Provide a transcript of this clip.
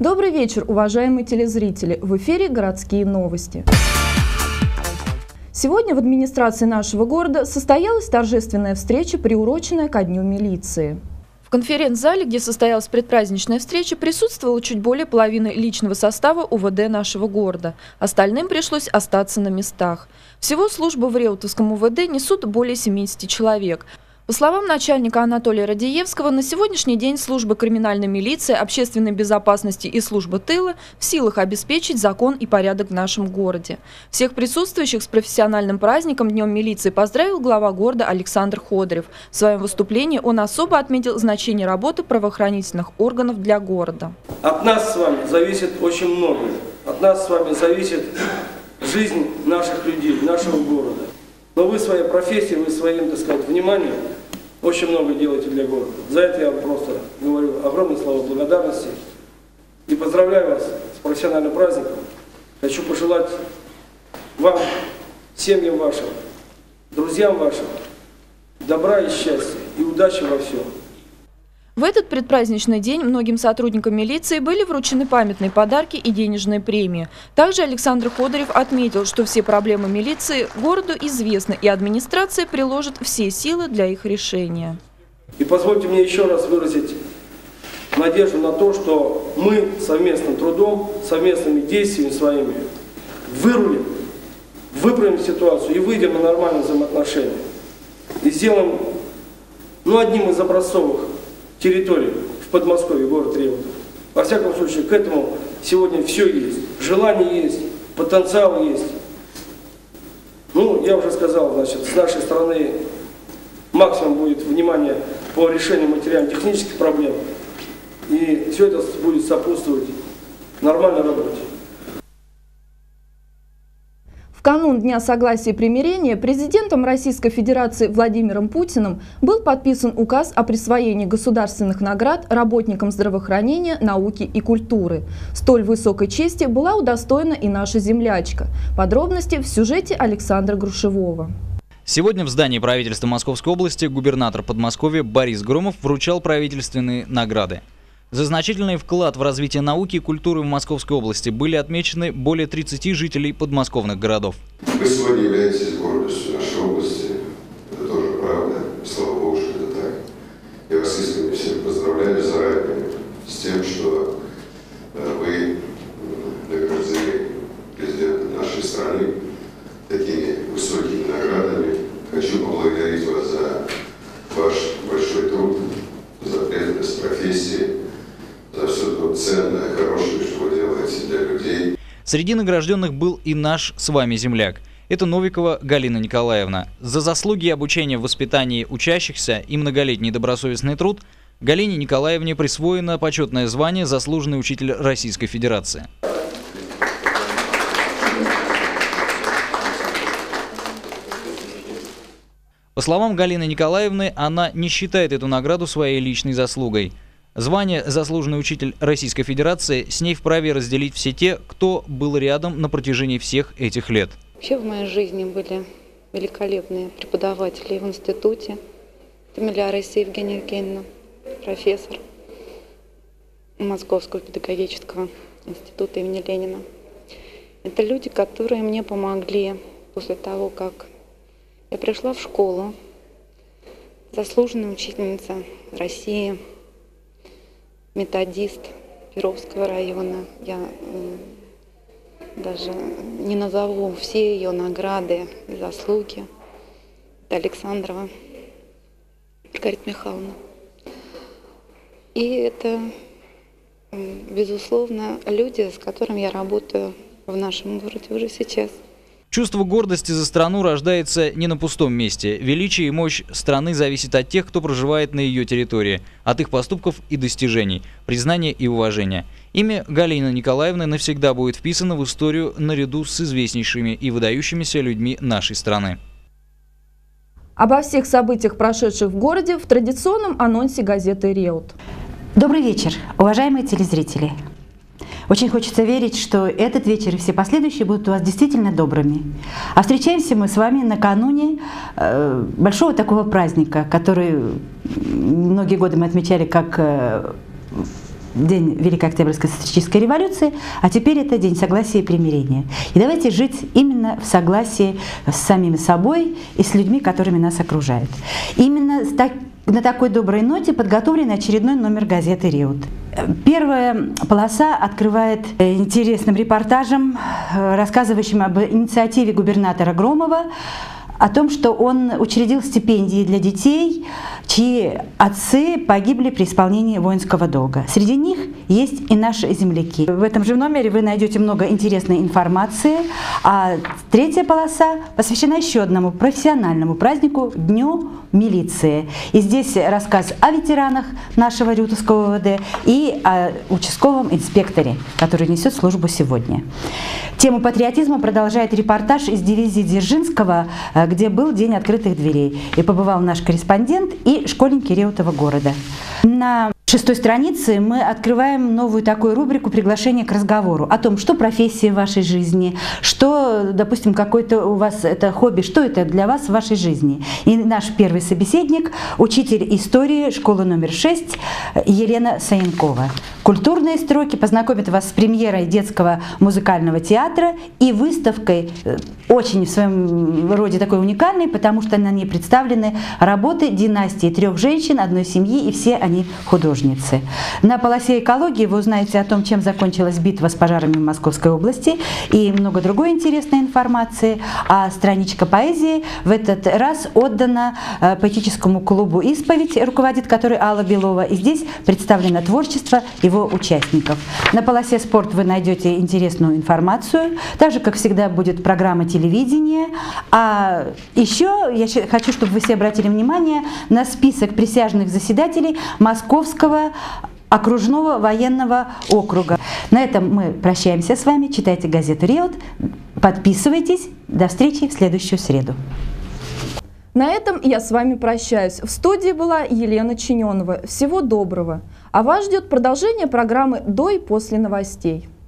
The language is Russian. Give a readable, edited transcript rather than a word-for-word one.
Добрый вечер, уважаемые телезрители! В эфире городские новости. Сегодня в администрации нашего города состоялась торжественная встреча, приуроченная ко Дню милиции. В конференц-зале, где состоялась предпраздничная встреча, присутствовало чуть более половины личного состава УВД нашего города. Остальным пришлось остаться на местах. Всего службу в Реутовском УВД несут более 70 человек. По словам начальника Анатолия Радиевского, на сегодняшний день служба криминальной милиции, общественной безопасности и служба тыла в силах обеспечить закон и порядок в нашем городе. Всех присутствующих с профессиональным праздником Днем милиции поздравил глава города Александр Ходырев. В своем выступлении он особо отметил значение работы правоохранительных органов для города. От нас с вами зависит очень многое. От нас с вами зависит жизнь наших людей, нашего города. Но вы своей профессией, вы своим, так сказать, вниманием очень много делаете для города. За это я вам просто говорю огромные слова благодарности. И поздравляю вас с профессиональным праздником. Хочу пожелать вам, семьям вашим, друзьям вашим добра и счастья и удачи во всем. В этот предпраздничный день многим сотрудникам милиции были вручены памятные подарки и денежные премии. Также Александр Ходырев отметил, что все проблемы милиции городу известны, и администрация приложит все силы для их решения. И позвольте мне еще раз выразить надежду на то, что мы совместным трудом, совместными действиями своими вырулим, выправим ситуацию и выйдем на нормальные взаимоотношения. И сделаем одним из образцовых территорий в Подмосковье, город Реутов. Во всяком случае, к этому сегодня все есть. Желание есть, потенциал есть. Я уже сказал, значит, с нашей стороны максимум будет внимания по решению материально-технических проблем. И все это будет сопутствовать нормальной работе. В канун Дня согласия и примирения президентом Российской Федерации Владимиром Путиным был подписан указ о присвоении государственных наград работникам здравоохранения, науки и культуры. Столь высокой чести была удостоена и наша землячка. Подробности в сюжете Александра Грушевого. Сегодня в здании правительства Московской области губернатор Подмосковья Борис Громов вручал правительственные награды. За значительный вклад в развитие науки и культуры в Московской области были отмечены более 30 жителей подмосковных городов. Вы сегодня являетесь гордостью нашей области. Это тоже правда. Слава Богу, что это так. Я вас искренне всех поздравляю заранее с тем, что вы награждены президентом нашей страны такими высокими наградами. Хочу поблагодарить вас за ваш большой труд, за преданность профессии, за все то ценное, хорошее, что вы делаете для людей. Среди награжденных был и наш с вами земляк. Это Новикова Галина Николаевна. За заслуги и обучение в воспитании учащихся и многолетний добросовестный труд Галине Николаевне присвоено почетное звание «Заслуженный учитель Российской Федерации». По словам Галины Николаевны, она не считает эту награду своей личной заслугой. Звание «Заслуженный учитель Российской Федерации» с ней вправе разделить все те, кто был рядом на протяжении всех этих лет. Вообще в моей жизни были великолепные преподаватели в институте. Это Милярис Евгения Евгеньевна, профессор Московского педагогического института имени Ленина. Это люди, которые мне помогли после того, как я пришла в школу, заслуженная учительница России, методист Перовского района. Я даже не назову все ее награды и заслуги. Это Александрова Маргарита Михайловна. И это, безусловно, люди, с которыми я работаю в нашем городе уже сейчас. Чувство гордости за страну рождается не на пустом месте. Величие и мощь страны зависит от тех, кто проживает на ее территории, от их поступков и достижений, признания и уважения. Имя Галины Николаевны навсегда будет вписано в историю наряду с известнейшими и выдающимися людьми нашей страны. Обо всех событиях, прошедших в городе, в традиционном анонсе газеты «Реут». Добрый вечер, уважаемые телезрители. Очень хочется верить, что этот вечер и все последующие будут у вас действительно добрыми. А встречаемся мы с вами накануне большого такого праздника, который многие годы мы отмечали как День Великой Октябрьской социалистической революции, а теперь это День согласия и примирения. И давайте жить именно в согласии с самими собой и с людьми, которыми нас окружают. Именно на такой доброй ноте подготовлен очередной номер газеты «Реут». Первая полоса открывает интересным репортажем, рассказывающим об инициативе губернатора Громова, о том, что он учредил стипендии для детей, чьи отцы погибли при исполнении воинского долга. Среди них есть и наши земляки. В этом же номере вы найдете много интересной информации, а третья полоса посвящена еще одному профессиональному празднику – Дню милиции. И здесь рассказ о ветеранах нашего Реутовского ОВД и о участковом инспекторе, который несет службу сегодня. Тему патриотизма продолжает репортаж из дивизии Дзержинского, где был День открытых дверей. И побывал наш корреспондент и школьники Реутова города. На 6-й странице мы открываем новую такую рубрику «Приглашение к разговору» о том, что профессия в вашей жизни, что, допустим, какое-то у вас это хобби, что это для вас в вашей жизни. И наш первый собеседник – учитель истории школы номер 6 Елена Саенкова. Культурные строки познакомят вас с премьерой детского музыкального театра и выставкой, очень в своем роде такой уникальной, потому что на ней представлены работы династии 3 женщин, одной семьи, и все они художницы. На полосе экологии вы узнаете о том, чем закончилась битва с пожарами в Московской области и много другой интересной информации. А страничка поэзии в этот раз отдана поэтическому клубу «Исповедь», руководит которой Алла Белова, и здесь представлено творчество его участников. На полосе «Спорт» вы найдете интересную информацию, так же, как всегда, будет программа телевидения. А еще я хочу, чтобы вы все обратили внимание на список присяжных заседателей Московского окружного военного округа. На этом мы прощаемся с вами. Читайте газету «Реут», подписывайтесь. До встречи в следующую среду. На этом я с вами прощаюсь. В студии была Елена Чиненова. Всего доброго. А вас ждет продолжение программы «До и после новостей».